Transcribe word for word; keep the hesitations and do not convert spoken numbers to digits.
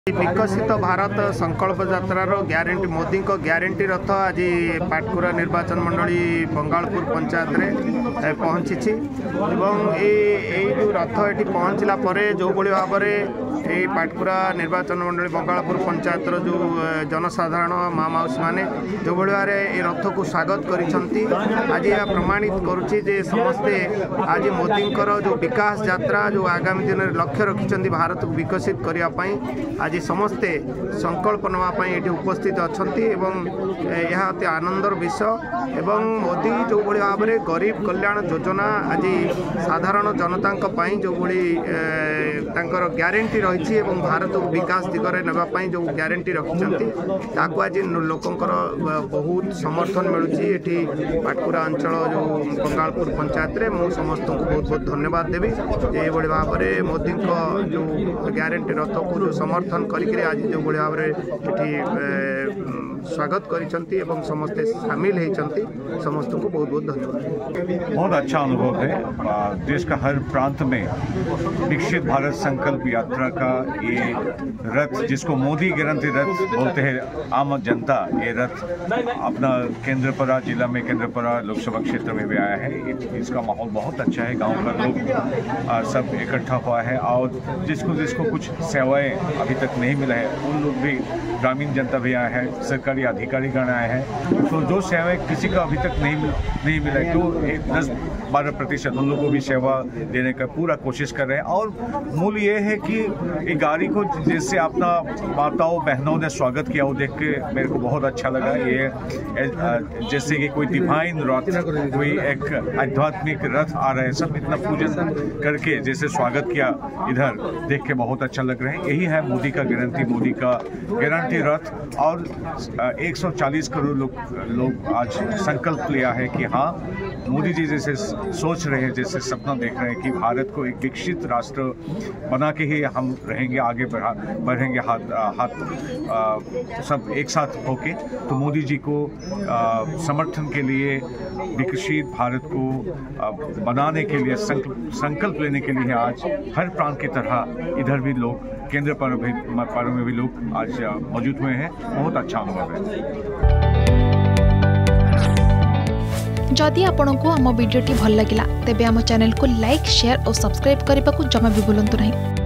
विकसित भारत संकल्प यात्रार ग्यारंटी मोदी को ग्यारंटी रथ आज पाटकुरा निर्वाचन मंडली बंगालपुर पंचायत रे पहुंची जो रथ ये पहुँचला जो भाव में पाटकुरा निर्वाचन मंडली बंगालपुर पंचायत जो जनसाधारण माँ मौसी मैंने जो भाव में रथ को स्वागत कर यह प्रमाणित करुच्चे समस्ते आज मोदी जो विकास यात्रा जो आगामी दिन में लक्ष्य रखिंट भारत को विकसित करने आज समस्ते संकल्प नापी ये उपस्थित अच्छा यह अति आनंदर विषय एवं मोदी जो भाव में गरीब कल्याण योजना आज साधारण जनता जो ग्यारंटी रही है भारत को विकास दिगरे नापी जो ग्यारंटी रखिंट आज लोकंर बहुत समर्थन मिलूँ ये पाटकुरा अंचल जो बंगालपुर पंचायत रे मु समस्त को बहुत बहुत धन्यवाद देवी ये भाव में मोदी जो ग्यारंटी रथ को जो समर्थन करी आज जो भाव में स्वागत करिसेंती एवं समस्ते शामिल होती समस्त को बहुत बहुत धन्यवाद। बहुत अच्छा अनुभव है। देश का हर प्रांत में विकसित भारत संकल्प यात्रा का ये रथ जिसको मोदी गारंटी रथ बोलते हैं आम जनता ये रथ अपना केंद्रपरा जिला में केंद्रपरा लोकसभा क्षेत्र में भी आया है। इसका माहौल बहुत अच्छा है। गांव का लोग सब इकट्ठा हुआ है और जिसको जिसको कुछ सेवाएं अभी तक नहीं मिला है उन लोग भी ग्रामीण जनता भी आया है, सरकारी अधिकारीगण आए हैं। तो जो सेवाएं किसी का अभी तक नहीं नहीं मिला है तो एक दस बारह प्रतिशत उन लोगों को भी सेवा देने का पूरा कोशिश कर रहे हैं। और मूल ये है कि एक गाड़ी को जैसे अपना माताओं बहनों ने स्वागत किया वो देख के मेरे को बहुत अच्छा लगा। ये जैसे कि कोई डिवाइन रथ कोई एक आध्यात्मिक रथ आ रहे हैं, सब इतना पूजन करके जैसे स्वागत किया इधर देख के बहुत अच्छा लग रहा है। यही है मोदी का गारंटी मोदी का गारंटी रथ। और एक सौ चालीस करोड़ लोग लोग आज संकल्प लिया है कि हाँ मोदी जी जैसे सोच रहे हैं, जैसे सपना देख रहे हैं कि भारत को एक विकसित राष्ट्र बना के ही हम रहेंगे, आगे बढ़ा बढ़ेंगे हाथ हाथ सब एक साथ होके। तो मोदी जी को आ, समर्थन के लिए विकसित भारत को आ, बनाने के लिए संकल्प संकल्प लेने के लिए आज हर प्रांत की तरह इधर भी लोग केंद्र पर भी पर में भी लोग आज मौजूद हुए हैं। बहुत अच्छा अनुभव है। जदि आपंक आम भिडी भल लगा तेब आम चैनल को लाइक शेयर और सब्सक्राइब करने को जमा भी भूलु नहीं।